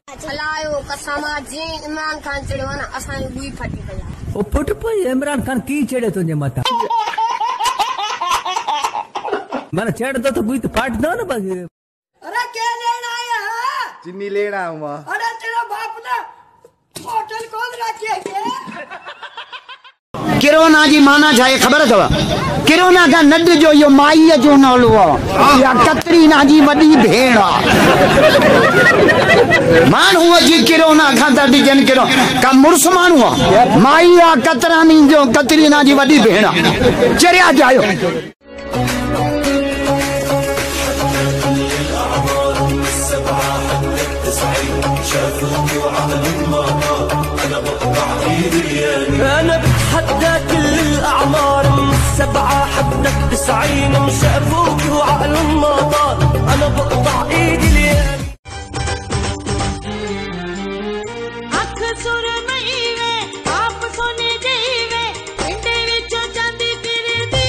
हलायो कसमा जी इमरान खान चढ़ियो न असां बुई फटी पई ओ फुट पई इमरान खान की चढ़े तुझे मथा माने चढ़दो तो बुई तो फाट दो न बग। अरे क्या लेना आया है? चीनी लेना हुआ। अरे तेरा बाप ने होटल खोल रखी है। किरोना जी माना छा ख़बर अथव? किरोना का नंढ जो यो माई जो नालो आहे या कतरीना जी वॾी भेण आहे। माण्हू जी किरोना खां त ॾिजनि किरो का मुड़ुस माण्हू आहे माई आहे कतरानी जो कतरीना जी वॾी भेण आहे। चरिया जायो أنا بتحدى كل الأعمار من 7 حتى 90 مش أفوق وعقل ما طال أنا بقطع إيدي ليالي अख सुरमई वे आप सोने देवे पिंडे विचों चांदी फिरदी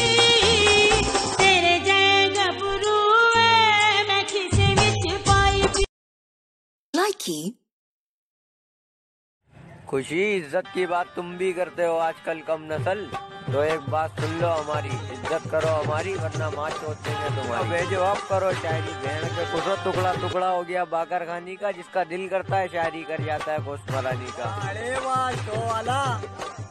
तेरे जय गबरू वे मैं खिसे विच पाई लाइकी। खुशी इज्जत की बात तुम भी करते हो आजकल कम नस्ल, तो एक बात सुन लो हमारी, इज्जत करो हमारी वरना माच होते हैं तुम्हारी। अब जो अब करो शायरी, भेड़ के कुछ टुकड़ा टुकड़ा हो गया बाकर खानी का, जिसका दिल करता है शायरी कर जाता है गोश्त मरानी का। अरे वाह तो वाला